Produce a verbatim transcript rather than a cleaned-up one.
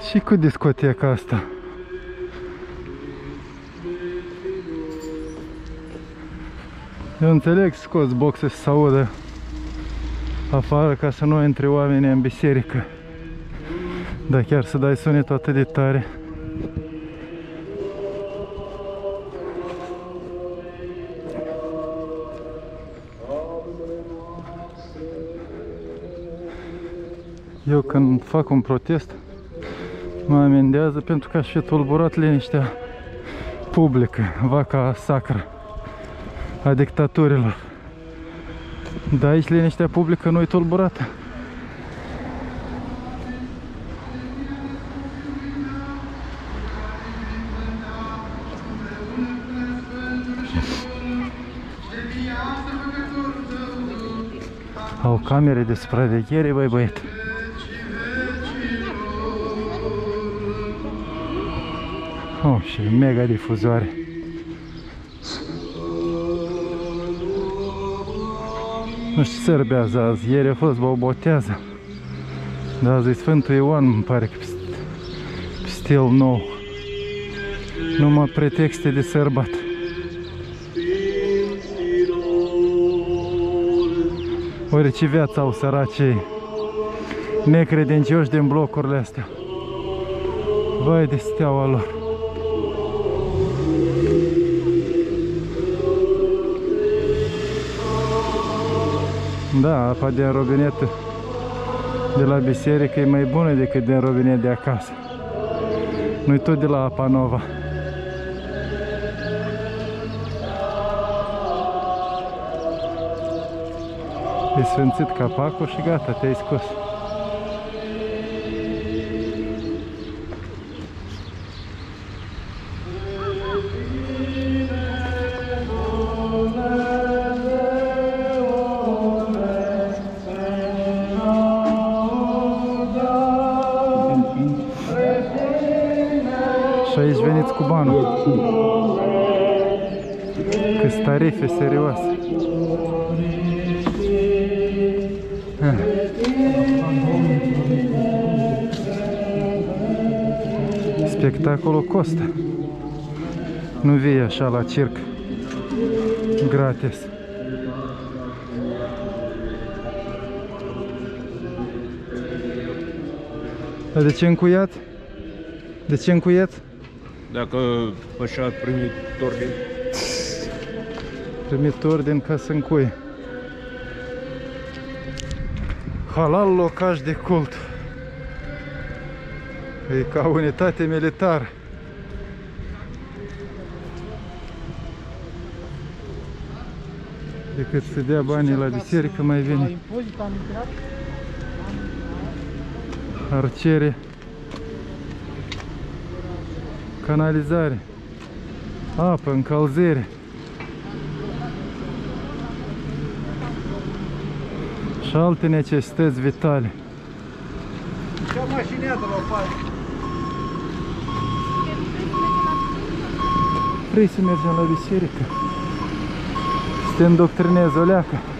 Și cu discoteca asta. Eu înțeleg scoți boxe să se audă afară ca să nu intre oamenii în biserică. Dar chiar să dai sunetul atât de tare. Eu când fac un protest mă amendează pentru că aș fi tulburat liniștea publică, vaca sacră a dictaturilor. Dar aici liniștea publică nu e tulburată. Au camere de supraveghere, băi băiete. Oh, și mega difuzoare. Nu știu ce serbează azi, ieri a fost botează. Dar azi e Sfântul Ioan, îmi pare că pe stil nou. Numai pretexte de sărbat. Oare ce viață au săracii necredincioși din blocurile astea. Vai de steaua lor. Da, apa din robinetă de la biserică e mai bună decât din robinet de acasă. Nu-i tot de la Apa Nova. E sfințit capacul și gata, te-ai scos. Și aici veniți cu banul. Că-s tarife serioase. Spectacolul costă. Nu vii așa la circ gratis. Dar de ce încuiat? De ce încuiat? Dacă așa a primit ordin. Primit ordin ca să încuie. Halal locaș de cult. E ca unitate militară. Decât să dea banii la biserică, mai vine ar cere canalizare, apă, încălzire. Și alte necesități vitale. Ce mașinează la paie? Vrei să mergem la biserică? Să te îndoctrinezi o leacă.